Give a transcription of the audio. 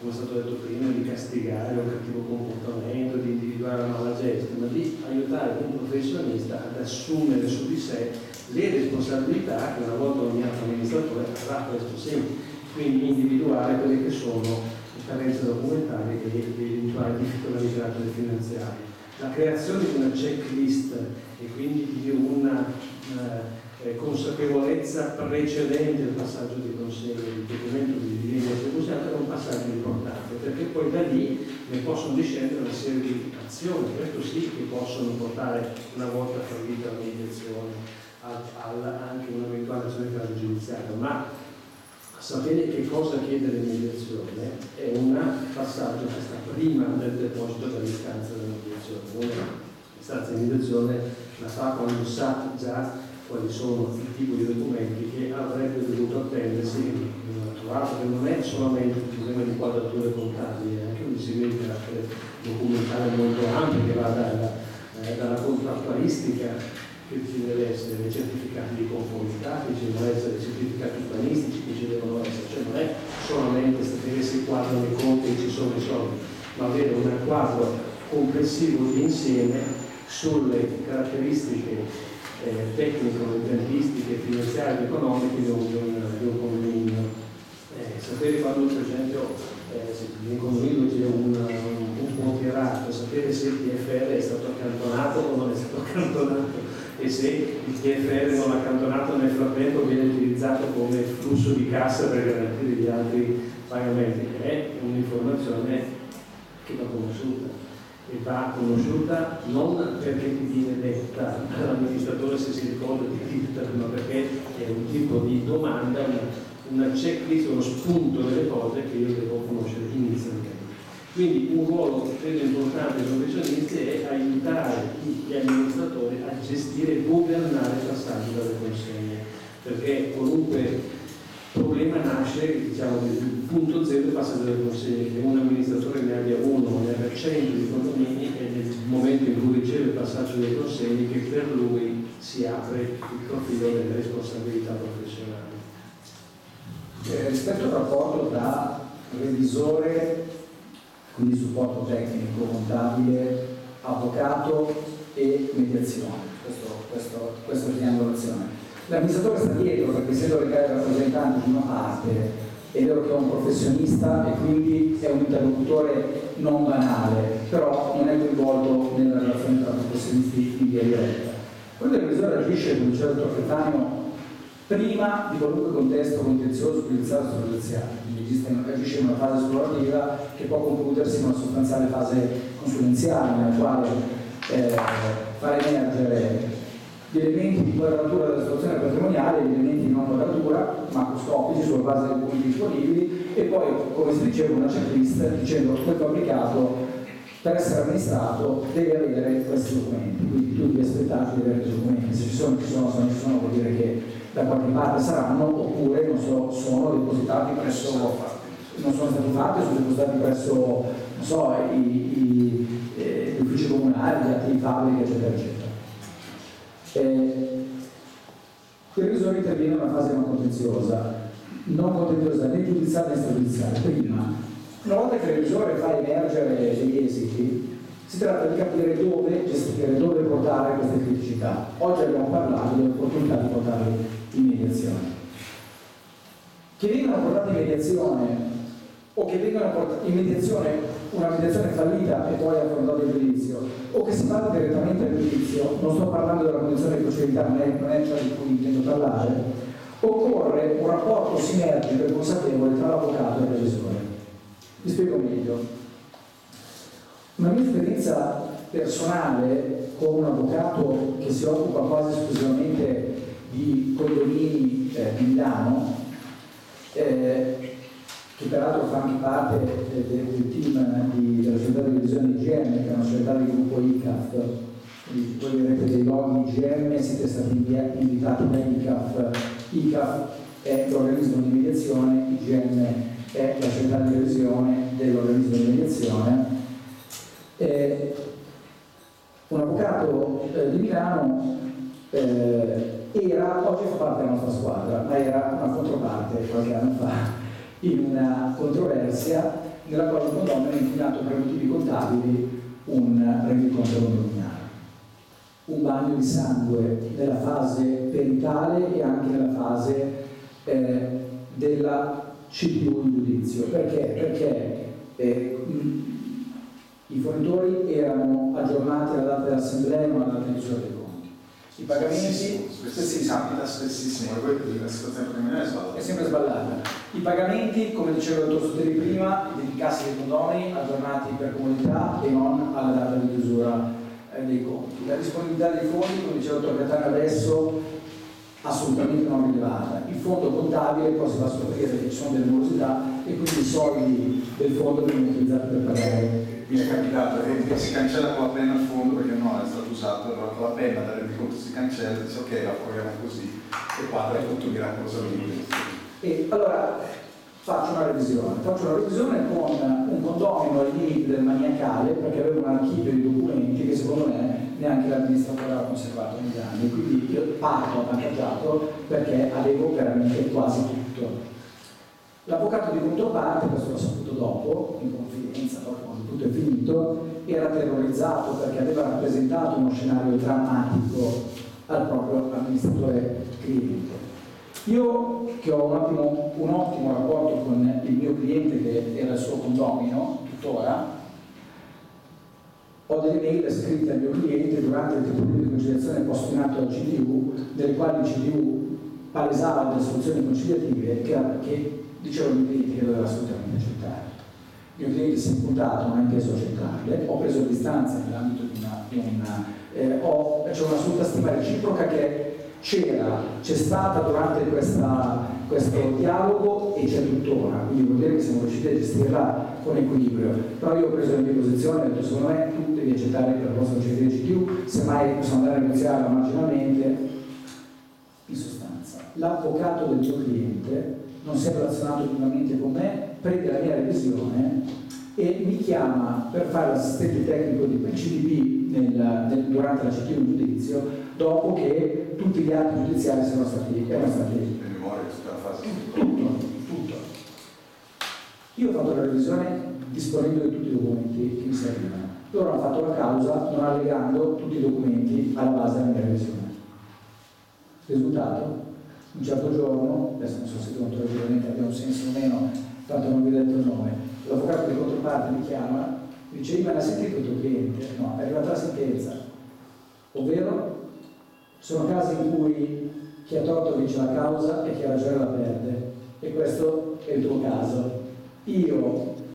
come è stato detto prima, di castigare un cattivo comportamento, di individuare una mala gesta, ma di aiutare un professionista ad assumere su di sé le responsabilità che una volta ogni altro amministratore avrà, questo sì, quindi individuare quelle che sono le carenze documentali e le eventuali difficoltà di carattere finanziario. La creazione di una checklist e quindi di una consapevolezza precedente al passaggio di consegna di documento di linea esecuzione è un passaggio importante, perché poi da lì ne possono discendere una serie di azioni, questo sì, che possono portare, una volta fallita la mediazione, anche un'eventuale azione di caso giudiziario, ma sapere che cosa chiedere in mediazione è un passaggio che sta prima del deposito dell'istanza della mediazione. L'istanza di mediazione la fa quando sa già quali sono i tipi di documenti che avrebbe dovuto attendersi in una trovata, che non è solamente un problema di quadrature contabili, è anche un disegno di carattere documentale molto ampio che va dalla contrattualistica che ci deve essere, dei certificati di conformità, che ci devono essere, dei certificati urbanistici che ci devono essere, cioè non è solamente sapere se quadrano i conti e ci sono i soldi, ma avere un quadro complessivo di insieme sulle caratteristiche tecnico-impiantistiche, finanziarie e economiche di un condominio. Sapere quando per esempio in condominio c'è un pontirato, sapere se il TFR è stato accantonato o non è stato accantonato e se il TFR non accantonato nel frattempo viene utilizzato come flusso di cassa per garantire gli altri pagamenti. È un'informazione che va conosciuta. E va conosciuta non perché ti viene detta all'amministratore se si ricorda di dirtela, ma perché è un tipo di domanda, una checklist, uno spunto delle cose che io devo conoscere inizialmente. Quindi un ruolo credo importante dei professionisti è aiutare gli amministratori a gestire e governare il passaggio dalle consegne, perché qualunque problema nasce, diciamo, il punto zero è il passaggio delle consegne, che un amministratore ne abbia uno, ne abbia 100 di condomini, e nel momento in cui riceve il passaggio delle consegne che per lui si apre il profilo delle responsabilità professionali. Rispetto al rapporto tra revisore, quindi supporto tecnico, contabile, avvocato e mediazione, questa è la triangolazione. L'amministratore sta dietro perché essendo legale rappresentante di una parte è vero che è un professionista e quindi è un interlocutore non banale, però non è coinvolto nella relazione tra professionisti in via diretta. Quando il revisore agisce, come diceva il dottor Cattaneo, prima di qualunque contesto contenzioso, giudiziario o giudiziario, quindi agisce in una fase esplorativa che può concludersi in una sostanziale fase consulenziale nella quale far emergere gli elementi di quadratura della situazione patrimoniale e gli elementi di non quadratura macroscopici sulla base dei punti disponibili e poi, come si diceva, una checklist dicendo che quel fabbricato per essere amministrato deve avere questi documenti, quindi tu devi aspettarti di avere questi documenti, se ci sono, se non ci sono vuol dire che da qualche parte saranno, oppure non so, sono depositati presso, non sono stati fatti, sono depositati presso, non so, gli uffici comunali, gli atti di fabbrica, eccetera, eccetera. Il revisore interviene in una fase non contenziosa né giudiziaria né stragiudiziaria. Prima, una volta che il revisore fa emergere degli esiti, si tratta di capire dove gestire, dove portare queste criticità. Oggi abbiamo parlato dell'opportunità di portarle in mediazione. Che vengano portate in mediazione o che vengano portate in mediazione, una mediazione fallita e poi affrontata il giudizio, o che si vada direttamente al giudizio, non sto parlando della condizione di procedibile, non è ciò di cui intendo parlare, occorre un rapporto sinergico e consapevole tra l'avvocato e il revisore. Vi spiego meglio. Una mia esperienza personale con un avvocato che si occupa quasi esclusivamente di condomini di Milano, che peraltro fa anche parte del team della società di revisione IGM, che è una società del gruppo ICAF. Quindi voi vedrete dei loghi IGM, siete stati invitati da ICAF. ICAF è l'organismo di mediazione, IGM è la società di revisione dell'organismo di mediazione. Un avvocato di Milano oggi fa parte della nostra squadra, ma era una controparte qualche anno fa in una controversia nella quale il condomino ha impugnato per motivi contabili un rendiconto condominiale. Un bagno di sangue nella fase peritale e anche nella fase della CPU in giudizio. Perché? Perché i fornitori erano aggiornati alla data dell'assemblea e non alla data di chiusura dei conti. I pagamenti capita spessissimo, la situazione criminale è sempre sballata. I pagamenti, come diceva il dottor Soteri prima, dei cassi dei condomini aggiornati per comunità e non alla data di chiusura dei conti. La disponibilità dei fondi, come diceva il dottor Cattaneo adesso, assolutamente non rilevata. Il fondo contabile poi si va a scoprire che ci sono delle morosità e quindi i soldi del fondo vengono utilizzati per pagare. Mi è capitato che si cancella con la penna il fondo perché non è stato usato, allora con la penna dal rendiconto si cancella, dice ok, la proviamo così e parla tutto miracolosamente. E allora faccio una revisione con un condomino ai limiti del maniacale, perché avevo un archivio di documenti che secondo me neanche l'amministratore aveva conservato negli anni, quindi io parto avvantaggiato perché avevo veramente quasi tutto. L'avvocato di controparte, questo l'ho saputo dopo, in confidenza, dopo quando tutto è finito, era terrorizzato perché aveva rappresentato uno scenario drammatico al proprio amministratore cliente. Io, che ho un ottimo rapporto con il mio cliente, che era il suo condomino, tuttora, ho delle mail scritte al mio cliente durante il tempo di conciliazione posto in atto al CTU, nelle quali il CTU palesava delle soluzioni conciliative che diceva al mio cliente che doveva assolutamente accettare. Il mio cliente si è impuntato, non ha inteso accettarle, ho preso distanza nell'ambito c'è un'assoluta stima reciproca che c'è stata durante questo dialogo e c'è tuttora, quindi vuol dire che siamo riusciti a gestirla con equilibrio. Però io ho preso la mia posizione e ho detto secondo me tu devi accettare che la cosa non c'è di CTU, semmai possiamo andare a negoziarla marginalmente. In sostanza, l'avvocato del mio cliente non si è relazionato minimamente con me, prende la mia revisione e mi chiama per fare l'assistente tecnico di CDP durante la CTU in giudizio, dopo che tutti gli atti giudiziari erano stati in memoria tutta la fase tutto. Io ho fatto la revisione disponendo di tutti i documenti che mi servivano. Loro hanno fatto la causa non allegando tutti i documenti alla base della mia revisione. Risultato? Un certo giorno, adesso non so se controllamente abbia un senso o meno, tanto non vi ho detto il nome, l'avvocato di controparte mi chiama, mi dice: ma l'ha sentito il tuo cliente? No, è arrivata la sentenza. Ovvero, sono casi in cui chi ha torto vince la causa e chi ha ragione la perde. E questo è il tuo caso. Io